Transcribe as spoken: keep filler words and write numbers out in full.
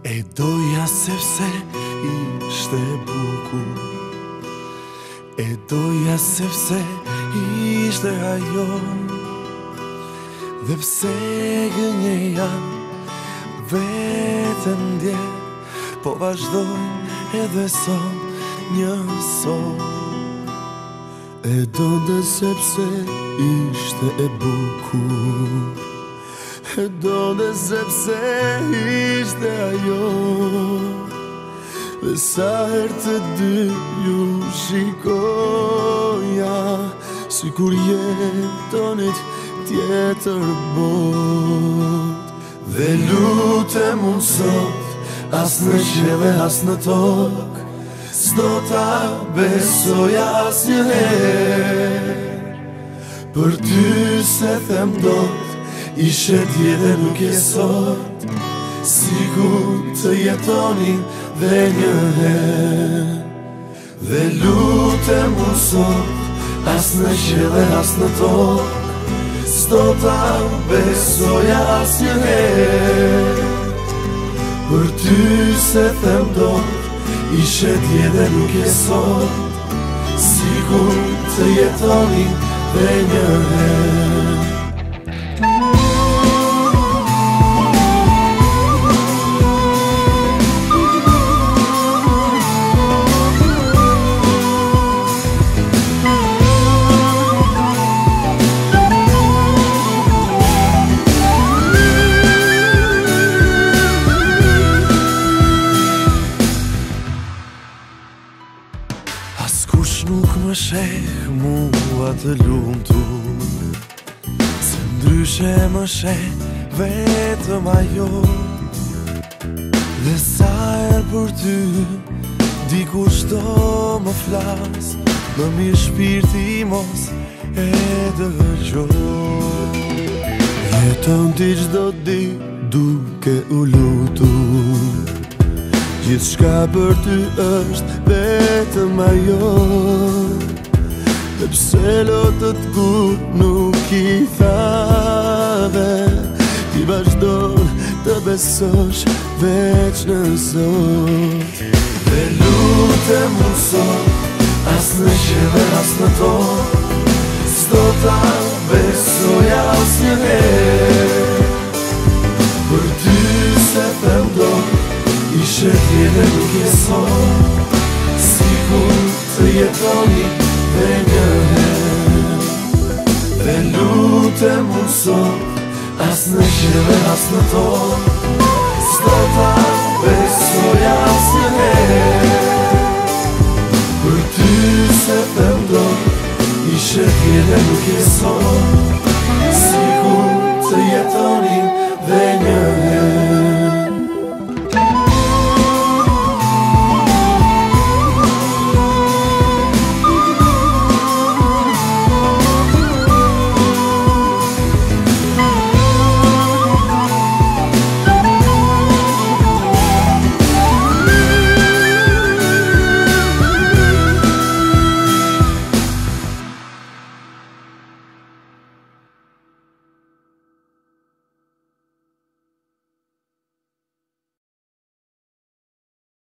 E doja sepse ishte bukur, e doja sepse ishte ajo, dhe pse gënjeja vetëm dje, po vazhdoj edhe sot një sot. E donte sepse ishte e bukur, e donte sepse ishte ajo, dhe sa herë të dy ju shikoja, si kur jetonit tjetër bot. Dhe lutem unë sot, as në qiell e as në tokë, s'do ta besoja as një herë. Për ty se them dot, ishe dje dhe nuk je sot, sigur të jetonin dhe një herë. Dhe lutem unë sot, as në qiell e as në tokë, s'do ta besoja as një herë. Për ty se them dot, ishe dje dhe nuk je sot, sigur të jetonin dhe një herë. Askush nuk më sheh mua të lumtur, se ndryshe më sheh vetëm ajo. Dhe sa herë për ty dikush do më flas, më mirë shpirti mos e dëgjoj. Jeton ti çdo ditë duke u lutur, gjithçka për ty është vetëm ajo. Dhe pse lotët kur nuk i thave, ti vazhdon të besosh veç në Zot. Dhe lutem unë sot, as në qiell e as në tokë, s'do ta besoja as një herë. Për ty se them dot, ishe dje dhe nuk je sot, sigur të jetonin dhe një herë. Dhe lutem unë sot, as në qiell e as në tokë, s'do ta besoja as një herë. Për ty se them dot, ishe dje dhe nuk je sot, sigur të jetonin